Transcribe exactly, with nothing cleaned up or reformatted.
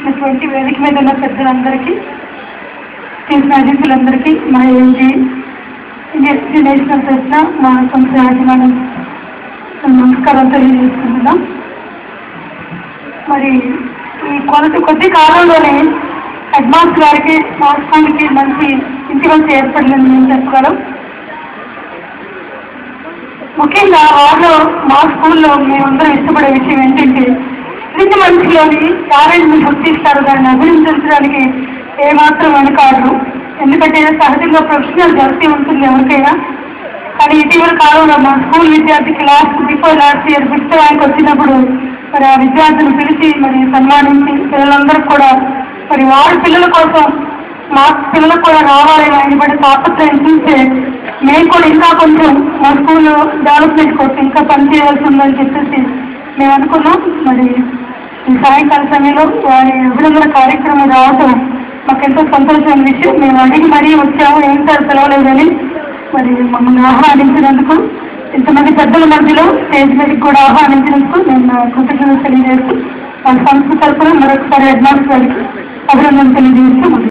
చేసినటువంటి వేదిక మీద ఉన్న పెద్దలందరికీ, చేసిన అతిథులందరికీ, మా ఏంటి ఇండియన్ నేషనల్ తరఫున మా సంస్థ యాజమాన్యం నమస్కారం తెలియజేస్తున్నాం. మరి ఈ కొద్ది కొద్ది కాలంలోనే హెడ్ మాస్టర్ గారికి మా స్కూల్కి మంచి ఇంటిమేషన్ ఏర్పడిందని మేము చెప్పగలం. ముఖ్యంగా వారిలో మా స్కూల్లో మేమందరం ఇష్టపడే విషయం ఏంటంటే, ప్రతి మనిషిలోని టాలెంట్ని గుర్తిస్తారు, దాన్ని అభినందించడానికి ఏమాత్రం వెనుకాడరు. ఎందుకంటే సహజంగా ప్రొఫెషనల్ జర్సీ ఉంటుంది ఎవరికైనా. కానీ ఇటీవల కాలంలో మా స్కూల్ విద్యార్థికి last before last year fifth rank వచ్చినప్పుడు మరి ఆ విద్యార్థులను పిలిచి మరి సన్మానించి పిల్లలందరూ కూడా మరి వారి పిల్లల కోసం మా పిల్లలకు కూడా రావాలని ఆయన బట్టి తాపత్రయం చూస్తే మేము కూడా ఇంకా కొంచెం మా స్కూల్లో డెవలప్మెంట్ కోసం ఇంకా పనిచేయాల్సి ఉందని చెప్పేసి మేము అనుకున్నాం. మరి ఈ సాయంకాల సమయంలో వారి అభినందన కార్యక్రమం రావటం మాకెంతో సంతోషమైన విషయం. మేము అడిగి మరీ వచ్చాము, ఏం సార్ పిలవలేదని. మరి మమ్మల్ని ఆహ్వానించినందుకు, ఇంతమంది పెద్దల మధ్యలో స్టేజ్ మీదకి కూడా ఆహ్వానించినందుకు నేను నా కృతజ్ఞతలు తెలియజేస్తూ, మా సంస్థ తరఫున మరొకసారి హెడ్ మాస్టర్ గారికి అభినందనలు తెలియజేస్తూ